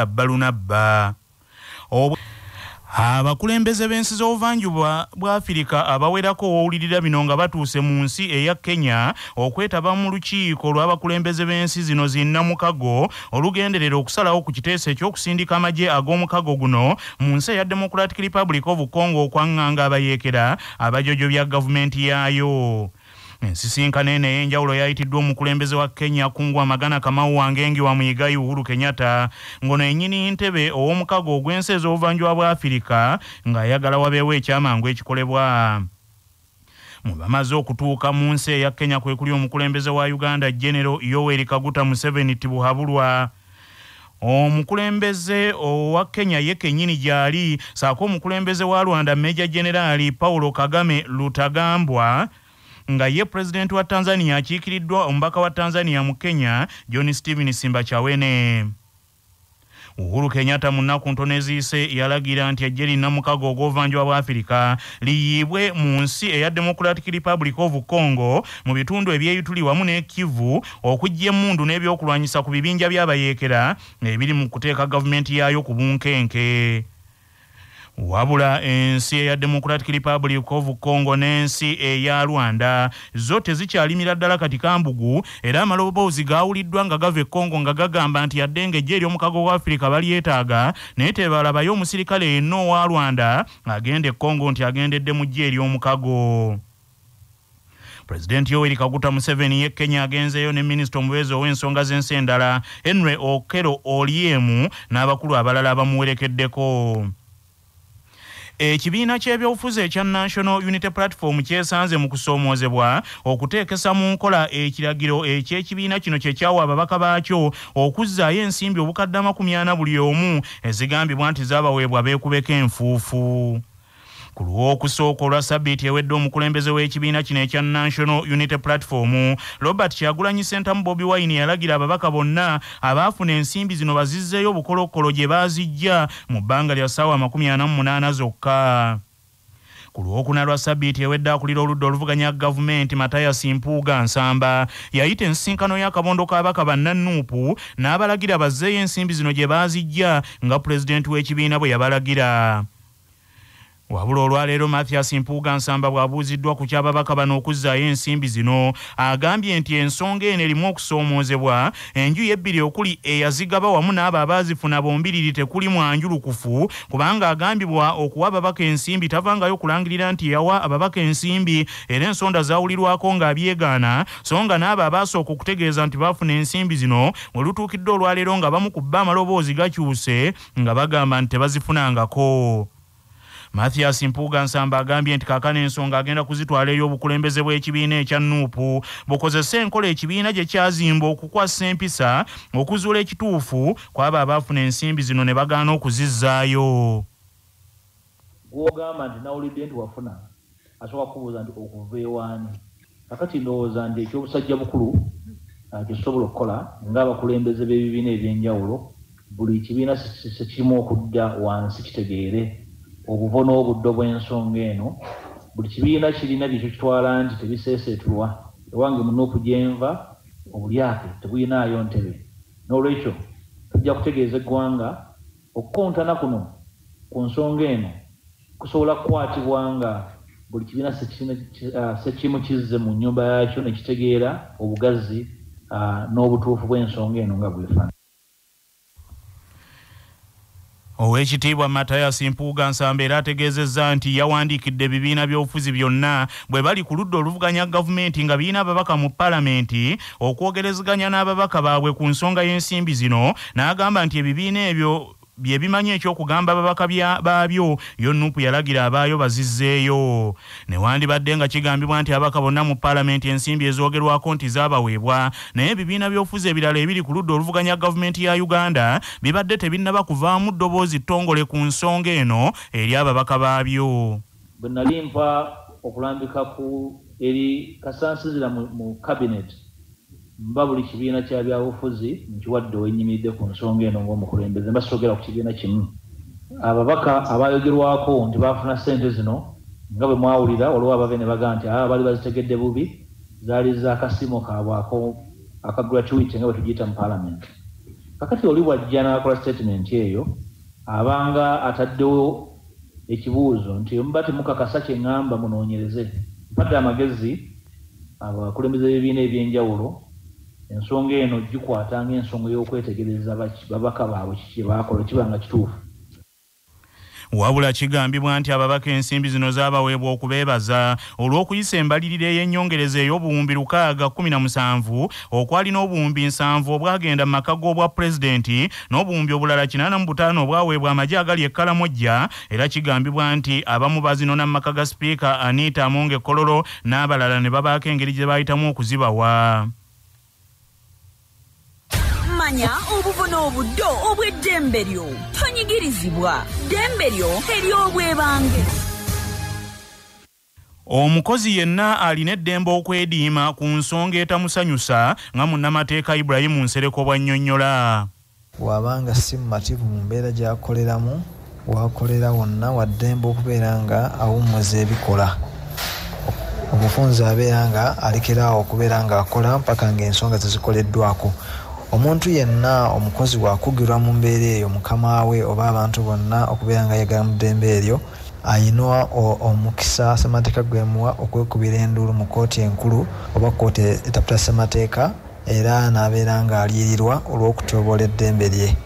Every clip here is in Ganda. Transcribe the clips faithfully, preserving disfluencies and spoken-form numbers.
nga balunabba. Abakulembeze b'ensi z'obuvanjuba bwa Afirika abawerako owulirira bino nga batuuse mu nsi eya Kenya okwetaba mu lukiiko lw'abakulembeze b'ensi zino zinnamukago olugenderera okusalawo ku kiteeso ekyokusindika amagye ag'omukago guno mu nsi eya Democratic Republic of Congo okwaŋŋanga abayeekera abajojo bya gavumenti yaayo. Ensisinkano eno ey'enjawulo yayitiddwa omukulembeze wa Kenya Kungwa Magana Kamau Wangengi wa Muyigayi Uhuru Kenyatta ngono ennyini ntebe ow'omukago ogw'ensi ez'obuvanjuba bwa Afirika ng'ayagala wabeewo ekyamangu ekikolebwa. Mu bamaze okutuuka mu nsi eya Kenya kwe kuli omukulembeze wa Uganda General Yoweri Kaguta Museveni Tibuhaburwa. Omukulembeze owa Kenya ye kennyini gy'ali saako omukulembeze wa Rwanda Major General Paulo Kagame Lutagambwa nga ye president wa Tanzania akiikiriddwa omubaka wa Tanzania mu Kenya John Stephen Simbachawene. Uhuru Kenyatta mu nnaku ntono eziyise yalagira nti eggye linnamukago ogw'obuvanjuba bwa Afirika liyiibwe mu nsi eya Democratic Republic of Congo mu bitundu ebyeyituli wamu ne Kivu okujja emmundu n'ebyokulwanyisa ku bibinja by'abayeekera ebiri mu kuteeka gavumenti yaayo ku bunkenke. Wabula ensi eya Democratic Republic of Congo n'ensi eya Rwanda zo tezikyalimira ddala kati kambugu era amaloboozi gaawuliddwa nga gava e Congo nga gagamba nti yadde ng'eggye ery'omukago wa Afirika balyetaaga naye tebalabayo omusirikale yenna owa Rwanda agenda e Congo nti agendedde mu ggye ery'omukago. President Yoweri Kaguta Museveni ye Kenya agenzeeyo ne Minisita omubeezi ow'ensonga z'ensi endala Henry Okello Oryemu n'abakulu abalala abamuwerekeddeko. Ekibiina ky'ebyobufuzi ekya National Unity Platform kyesanze mu kusoomoozebwa okuteekesa mu nkola ekiragiro eky'ekibiina kino kye kyawa ababaka baakyo okuzzaayo ensimbi obukadde amakumi ana buli omu ezigambibwa nti zaabaweebwa beekubeko enfuufu. Ku lw'okusooka olwa ssabbiiti ewedde omukulembeze w'ekibiina kino ekya National Unity Platform Robert Kyagulanyi Ssentamu Bobi Wine yalagira ababaka bonna abaafuna ensimbi zino bazizzeeyo obukolokolo gye baazijja mu bbanga lya ssaawa makumi ana mu munaana zokka. Ku lwokuna lwa ssabbiiti ewedde akulira oludda oluvuganya gavumenti Mathias Mpuuga Nsamba yayita ensisinkano y'akabondo k'ababaka bannanuupu n'abalagira bazzeeyo ensimbi zino gye baazijja nga pulezidenti w'ekibiina bwe yabalagira. Wabula olwaleero Mathias Mpuuga Nsamba bw'abuuziddwa ku ky'ababaka bano okuzzaayo ensimbi zino agambye nti ensonga eno erimu okusoomoozebwa enju y'ebbiri okuli eyazigaba wamu n'abo abaazifuna bombiriri tekuli mwanjulukufu kubanga agambibwa okuwa ababaka ensimbi tavangayo kulangirira nti yawa ababaka ensimbi era ensonda zaawulirwako ng'abyegaana so nga n'abo abaasooka okutegeeza nti baafuna ensimbi zino we lutuukidde olwaleero nga bamu ku bba amaloboozi gakyuse nga bagamba nti tebazifunangako. Mathias Mpuuga Nsamba agambye nti kaakano ensonga agenda kuzitwala ey'obukulembeze bw'ekibiina ekya Nuupu bukozese enkola ekibiina gye kyazimba okukwasa empisa okuzuula ekituufu kw'abo abaafuna ensimbi zino ne bagaana okuzizzaayo. Gw'ogamba nti nawulidde nti wafuna asooka kubuuza nti okuva ewaani. Kakati ndowooza nti eky'obusajja bukulu kisobola okukola ng'abakulembeze b'ebibiina eby'enjawulo buli kibiina sekirimu okudda wansi kitegeere obuvo n'obuddo bw'ensonga eno buli kibiina kirina byekyo kitwala nti tebiseeseetulwa ewange munuupu gyenva obulyake tebuyinaayo ntebe n'olwekyo tujja kutegeeza eggwanga okukontana kuno ku nsonga eno kusobola kukwatibwa nga buli kibiina sekimu kizze mu nnyumba yaakyo ne kitegeera obugazi n'obutuufu bw'ensonga eno nga bwefaana. Owekitiibwa Mathias Mpuuga Nsamba era ategeezezza nti yawandiikidde ebibiina by'obufuzi byonna bwe bali ku ludda oluvuganya gavumenti nga birina ababaka mu paalamenti okwogerezeganya n'ababaka baabwe ku nsonga y'ensimbi zino n'agamba nti ebibiina ebyo bye bimanyi ekyokugamba ababaka baabyo yo Nuupu yalagira abaayo bazizzeeyo. Newandibadde nga kigambibwa nti ababaka bonna mu paalamenti ensimbi ezoogerwako nti zaabaweebwa naye ebibiina by'obufuzi ebirala ebiri ku ludda oluvuganya gavumenti ya Uganda bibadde tebinnaba kuvaamu ddoboozi ttongole ku nsonga eno eri ababaka baabyo. Bwe nali mpa okulambika ku eri kasansizira mu, mu cabinet mba buli kibiina kya byabufuzi nkiwadde wenyimiridde ku nsonga eno ng'omukulembeze mbasogera ku kibiina kimu. Ababaka abayogerwako nti baafuna ssente zino nga bwe mwawulira waliwo abave ne bagaa nti aa bali bazitegedde bubi zaali za kasimo kaabwe aka gratuity nga bwe tugiyita mu paalamenti kakati oli bw'ajja n'akola statement eyo abanga ataddewo ekibuuzo nti muba temukakasa kye ŋŋamba munoonyereze mpadde amagezi abakulembeze b'ebibiina eby'enjawulo ensonga eno gikwata ng'ensonga y'okwetegereza babaka baabwe kiki baakola kiba nga kituufu. Wabula kigambibwa nti ababaka ensimbi zino zaabaweebwa okubeebaza olw'okuyisa embalirira ey'ennyongereza ey'obuwumbi lukaaga kkumi na musanvu okwali n'obuwumbi nsanvu obwagenda mu maka g'obwa pulezidenti n'obuwumbi obulala kinaana mu butaano obwaweebwa amagye agali e Karamoja, era kigambibwa nti abamu bazinoona mu maka ga sipiika Anita Amonge Kololo n'abalala ne babaako engeri gye baayitamu okuzibawa. Manya obuvuno obuddo obw'eddembe lyo tonyigirizibwa ddembe lyo ery'obwebange. Omukozi yenna alina eddembe okwediima ku nsonga etamusanyusa nga munnamateeka Ibrahim Nsereko bw'annyonnyola. Bw'abanga si mumativu mu mbeera gy'akoleramu w'akolera wonna wa ddembe okubeera nga awummuza ebikola. Omufunzi abeera nga alekeraawo okubeera ng'akola mpaka ng'ensonga zezikoleddwako. Omuntu yenna omukozi wakugirwa mu mbeera eyo mukama we oba abantu bonna okubeera nga yagala mu ddembe eryo ayinwa omukisa ssemateeka gwemuwa okwekubira enduulu mu kkooti enkulu oba kkooti etaputa ssemateeka era n'abeera nga aliyirirwa olw'okutoobola eddembe lye.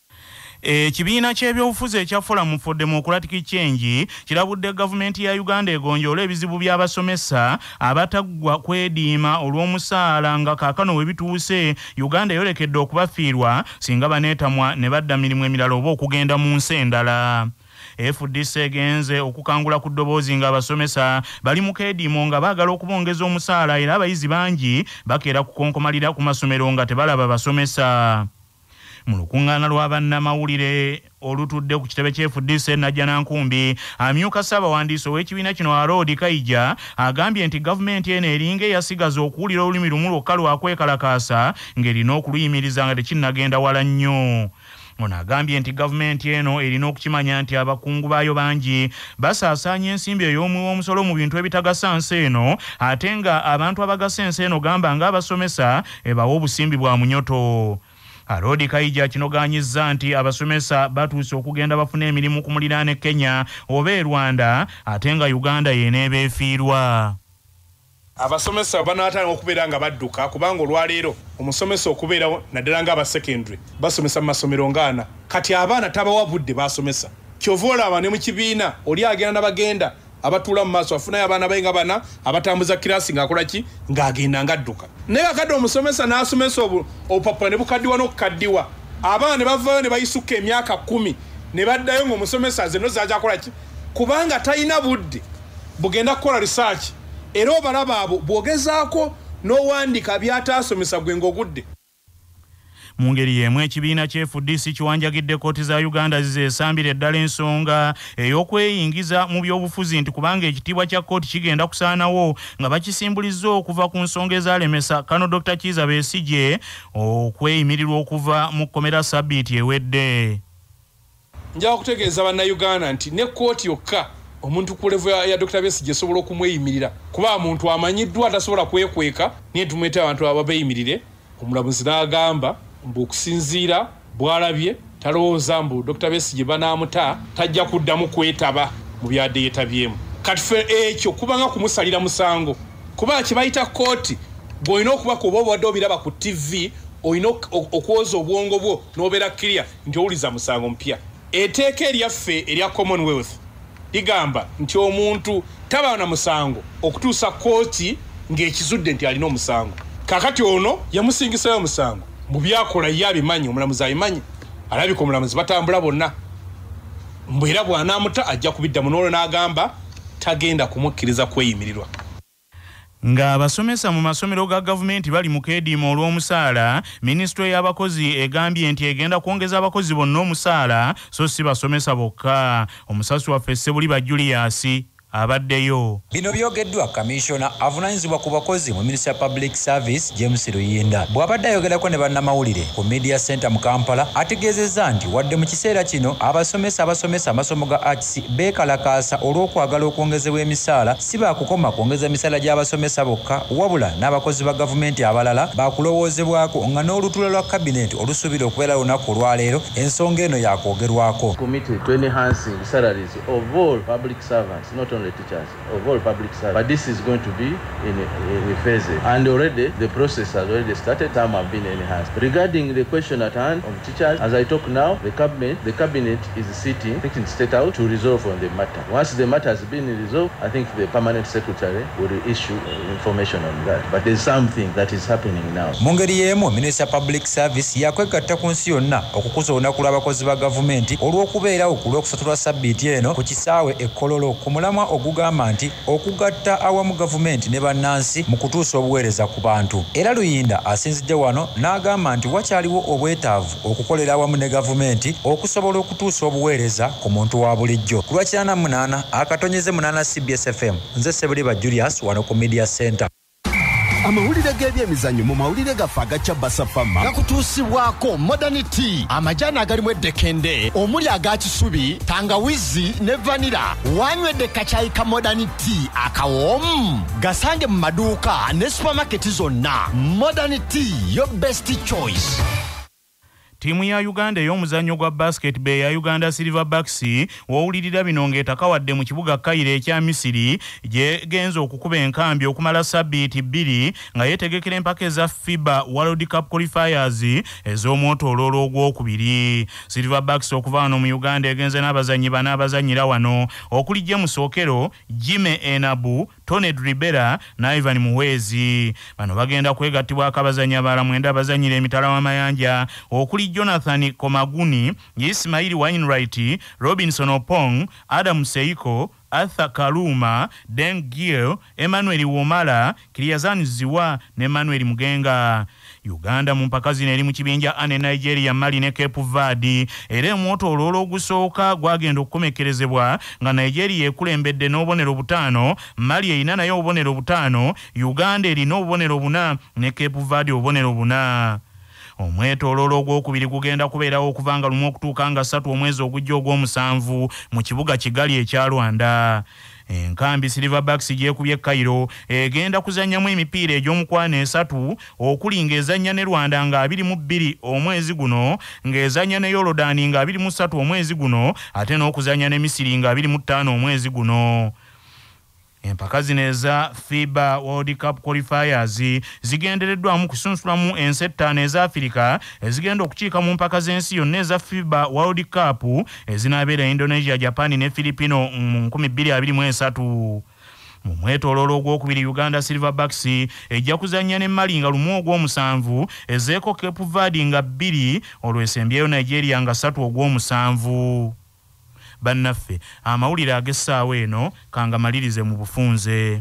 Ekibiina ky'ebyobufuzi ekya Forum for Democratic Change kirabudde gavumenti ya Uganda egonjoola ebizibu by'abasomesa abataggwa kwediima olw'omusaala nga kaakano we bituuse Uganda yolekedde okubafiirwa singa baneetamwa ne badda mirimu emirala oba okugenda mu nsi endala. F D C egenze okukangula ku ddoboozi ng'abasomesa bali mu keediimo nga baagala okubongeza omusaala era abayizi bangi bakeera kukonkomalira ku masomero nga tebalaba basomesa. Mu lukuŋŋaana lwa bannamawulire olutudde ku kitebe kya F D C Najjanankumbi, amyuka Ssaabawandiisi ow'ekibiina kino Harold Kayija agambye nti gavumenti eno eringa eyasigaza okuwulira olulimi lumu lwokka lwakwekalakaasa ng'erina okuluyimiriza nga tekinnagenda wala nnyo. Ono agambye nti gavumenti eno erina okukimanya nti abakungu baayo bangi basaasaanya ensimbi ey'omuwa omusolo mu bintu ebitagasa nsi eno ate nga abantu abagasa ensi eno gamba ng'abasomesa ebawa obusimbi bwa munyoto. Harold Kayija kinogaanyizza nti abasomesa batuuse okugenda bafuna emirimu ku muliraane Kenya oba e Rwanda ate nga Uganda yeneeba efiirwa. Abasomesa banaatanga okubeera nga badduka kubanga olwaleero omusomesa okubeerawo naddala nga abasekendule basomesa mu masomero ng'ana kati abaana tabawa budde basomesa. Kyova olaba ne mu kibiina oli agenda n'abagenda abatuula mu maaso afunayo abaana baye nga bana abatambuza kiraasi ng'akola ki ng'agenda ng'adduka. Naye kakadde omusomesa n'asomesa obupapula ne bukaddiwa n'okukaddiwa abaana ne bavaayo ne bayisuka emyaka kkumi ne baddayo ng'omusomesa zeno zaajakola ki kubanga talina budde bugenda kukola research era obalaba abo bwogezaako n'owandiika by'ataasomesa gwe ng'ogudde. Mu ngeri y'emu ekibiina kya F D C kiwanjagidde kkooti za Uganda zizeesambira eddala ensonga ey'okweyingiza mu byobufuzi nti kubanga ekitiibwa kya kkooti kigenda kusaanawo nga bakisimbulizza okuva ku nsonga ezaalemesa Kano Doctor Kiza Besigye okweyimirirwa okuva mu kkomera sabbiiti ewedde. Njaga kutegeeza bannayuganda nti ne kkooti yokka omuntu ku level ya Doctor Besigye esobola okumweyimirira kuba omuntu amanyiddwa atasobola kwekweka niye tumweta abantu ababeeyimirire. Omulamuzi n'agamba mbu okusinziira bw'alabye talowooza mbu Doctor Besigye banaamuta tajja kuddamu kwetaba mu byadde yeetabyemu. Kati ffe ekyo kuba nga kumusalira musango kuba kibayita kkooti bw'olina okubaka oba obadde obiraba ku T V olina okwoza obwongo bwo n'obeera clear nti owuliza musango mpya. Etteeka eryaffe erya Commonwealth ligamba nti omuntu taba na musango okutuusa kkooti ng'ekizudde nti alina omusango. Kakati ono yamusingisayo omusango mu byakola ye abimanyi, omulamuzi abimanyi, alabika omulamuzi batambula bonna mbu era bw'anaamuta ajja kubiddamu n'olwo n'agamba tagenda kumukkiriza kweyimirirwa. Ng'abasomesa mu masomero ga gavumenti bali mu keediima olw'omusaala, minisitule y'abakozi egambye nti egenda kwongeza abakozi bonna omusaala so si basomesa bokka. Omusasi waffe Ssebuli ba Julius abaddeyo. Bino byogeddwa Commissioner avunaanyizibwa ku bakozi mu Ministry of Public Service James Ruyinda bw'abadde ayogerako ne bannamawulire ku Media Center mu Kampala ategeezezza nti wadde mu kiseera kino abasomesa abasomesa amasomo ga arts beekalakaasa olw'okwagala okwongezebwa emisaala si baakukoma kwongeza emisaala gy'abasomesa bokka wabula n'abakozi ba gavumenti abalala baakulowoozebwako nga n'olutuula lwa kabineeti olusuubira okubeera lunaku olwaleero ensonga eno yakwogerwako. Committed to enhancing the salaries of all public servants, not only teachers, of all public servants. But this is going to be in a, in a phase. And already the process has already started. Some have been enhanced. Regarding the question at hand of teachers, as I talk now, the cabinet, the cabinet is sitting, taking state out to resolve on the matter. Once the matter has been resolved, I think the permanent secretary will issue information on that. But there's something that is happening now. Mungeri yemu Minister of Public Service yakwegatta ku nsi yonna okukuza olunaku lw'abakozi ba gavumenti olw'okubeerawo ku lw'okusatulwa sabbiiti eno ku kisaawe e Kololo ku mulamwa ogugamba nti okugatta awamu gavumenti ne bannansi mu kutuusa obuweereza ku bantu. Era Luyinda asinzidde wano n'agamba nti wakyaliwo obwetaavu okukolera awamu ne gavumenti okusobola okutuusa obuweereza ku muntu wa bulijjo. Ku lwa kinaana mu munaana akatonyeze munaana C B S F M nze Sebuliba Julius wano ku Media Center. Amawulire g'ebyemizannyo mu mawulire gaffe agaca Basafama gakutuusibwako Modernity amajani agalimu eddekende omuli aga kisubi tangawizi ne vanira wanywedde kacayi ka Modernity akawoomu gasange mu maduuka ne supermarket zonna. Modernity your best choice. Timu ya Uganda ey'omuzannyo gwa basketball ya Uganda Silverbacks wowulirira bino ng'etakawadde mu kibuga Kaire ekya Misiri gye genza okukuba enkambi okumala sabbiiti bbiri nga yeetegekera empaka eza FIBA World Cup Qualifiers ez'omwotoloolo ogwokubiri. Silverbacks okuva wano mu Uganda egenze n'abazannyi bana abazannyira wano okuli James Okero, Jime Enabu, Tony Ribera na Ivan Muhwezi. Bano bagenda kwegattibwako abazannyi abalala mwenda abazannyira emitala w'amayanja okuli Jonathan Komaguni, Ismail Wainwright, Robinson Opong, Adam Seiko, Arthur Kaluma, Den Gill, Emmanuel Womala, Kiriazani Ziwa ne Emmanuel Mugenga. Uganda mu mpaka zino eri mu kibinja ane Nigeria, Mali ne Cape Verde. Era omwotoloolo ogusooka gwagenda okukomekerezebwa nga Nigeria ekulembedde n'obubonero butaano, Mali erina nayo obubonero butaano, Uganda erina obubonero buna ne Cape Verde obubonero buna. Omwetoloolo ogwokubiri gugenda kubeerawo okuva nga lumu okutuuka nga ssatu omwezi ogujja ogw'omusanvu mu kibuga Kigali ekya Rwanda. Enkambi Silverbacks gyekubye Cairo egenda kuzannyamu emipiira egy'omukwano esatu okuli ng'ezannya ne Rwanda nga abiri mu bbiri omwezi guno, ng'ezannya ne Yorodani nga abiri mu ssatu omwezi guno, ate n'okuzannya ne Misiri nga abiri mu ttaano omwezi guno. Empaka zino eza FIBA World Cup Qualifiers zigendereddwamu kusunsulamu ensi ettaano eza Afirika ezigenda okukiika mu mpaka z'ensi yonna eza FIBA World Cup ezinaabeera Indonesia, Japan ne Filipino mu nkumi bbiri abiri mu esatu. Mu mwetoloolo ogwokubiri Uganda Silverbacks ejja kuzannya ne Mali nga lumu ogw'omusanvu, ezeeko Cape Verde nga bbiri, olwesembyeyo Nigeria nga ssatu ogw'omusanvu. Bannaffe amawulire ag'essaawa eno kangamalirize mu bufunze.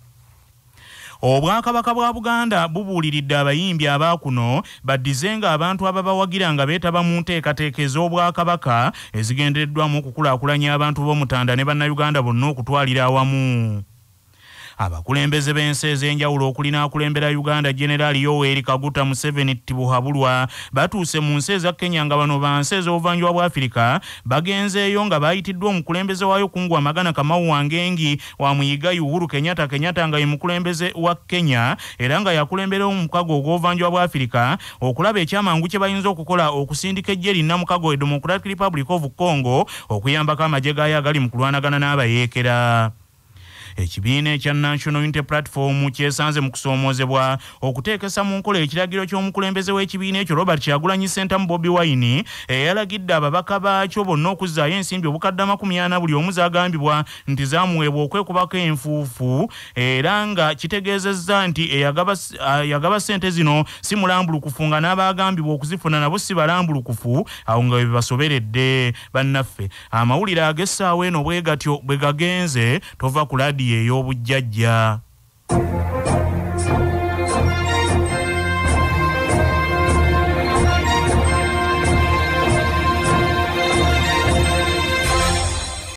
Obwakabaka bwa Buganda bubuuliridde abayimbi abaakuno baddizenga abantu ababawagira nga beetaba mu nteekateeka ez'obwakabaka ezigendereddwamu okukulaakulanya abantu b'Omutanda ne bannayuganda bonna okutwalira awamu. Abakulembeze b'ensi ez'enjawulo okulina akulembera Uganda General Yoweri Kaguta Museveni Tibuhabulwa batuuse mu nsi eza Kenya nga bano ba nsi ez'obuvanjuba bwa Afirika bagenzeeyo nga bayitiddwa omukulembeze waayo Kungwa Magana Kamau Wangengi wa Muyiga Uhuru Kenyatta Kenyatta nga ye mukulembeze wa Kenya era nga yakulembera omukago ogw'obuvanjuba bwa Afirika okulaba ekyamangu kye bayinza okukola okusindika eggye linnamukago e Democratic Republic of Congo okuyambako amagye gaayo agali mu kulwanagana n'abayeekera. Ekibiina ekya National Unity Platform kyesanze mu kusoomoozebwa okuteekesa mu nkola ekiragiro ky'omukulembeze w'ekibiina ekyo Robert Kyagulanyi Ssentamu Bobi Wine eyalagidde ababaka baakyo bonna okuzzaayo ensimbi obukadde amakumi ana buli omu zaagambibwa nti zaamuweebwa okwekubako enfuufu era nga kitegeezezza nti eyagaba ssente zino si mulambulukufu nga n'abaagambibwa okuzifuna nabo si balambulukufu awo nga bwe basoberedde. Bannaffe amawulire ag'essaawa eno bwe gatyo bwe gagenze tova ku laadiyo ey'obujjajja.